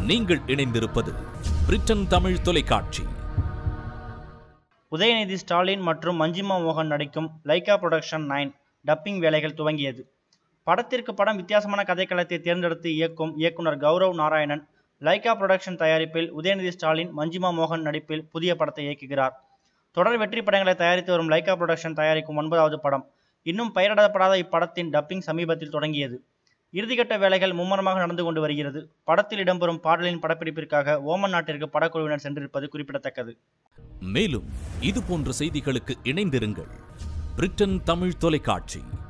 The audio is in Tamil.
நீங்கள் இணைந்திருப்பது பிரிட்டன் தமிழ் தொலைக்காட்சி. உதயநிதி ஸ்டாலின் மற்றும் மஞ்சிமா மோகன் நடிக்கும் லைகா புரொடக்ஷன் 9 டப்பிங் வேலைகள் துவங்கியது. படத்திற்கு படம் வித்தியாசமான கதைக்களத்தை தேர்ந்தெடுத்து இயக்கும் இயக்குனர் கௌரவ் நாராயணன் லைகா புரொடக்ஷன் தயாரிப்பில் உதயநிதி ஸ்டாலின் மஞ்சிமா மோகன் நடிப்பில் புதிய படத்தை இயக்குகிறார். தொடர் வெற்றி படங்களை தயாரித்து வரும் லைகா புரொடக்ஷன் தயாரிக்கும் 9வது படம். இன்னும் பெயரிடப்படாத இப்படத்தின் டப்பிங் சமீபத்தில் தொடங்கியது. இறுதிக்கட்ட வேலைகள் மும்முரமாக நடந்து கொண்டு வருகிறது. படத்தில் இடம்பெறும் பாடலின் படப்பிடிப்பிற்காக ஓமன் நாட்டிற்கு படக்குழுவினர் சென்றிருப்பது குறிப்பிடத்தக்கது. மேலும் இது போன்ற செய்திகளுக்கு இணைந்திருங்கள். பிரிட்டன் தமிழ் தொலைக்காட்சி.